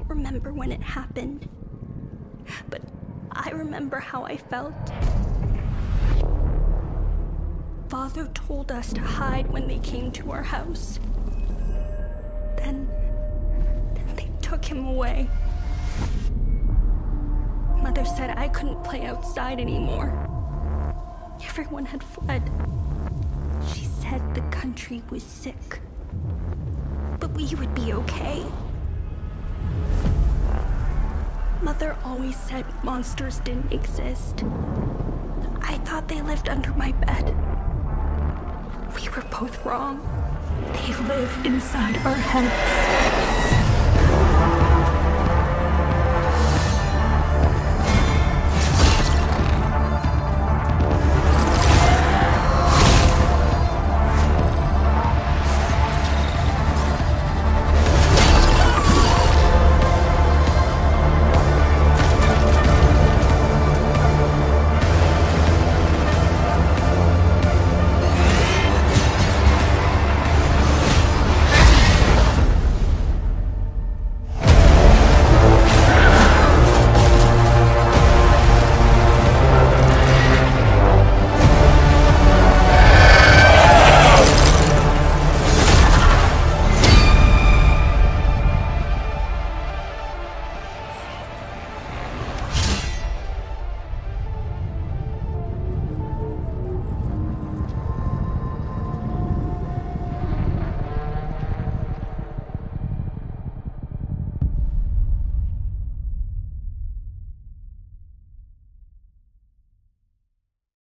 don't remember when it happened, but I remember how I felt. Father told us to hide when they came to our house. Then they took him away. Mother said I couldn't play outside anymore. Everyone had fled. She said the country was sick, but we would be okay. Mother always said monsters didn't exist. I thought they lived under my bed. We were both wrong. They live inside our heads.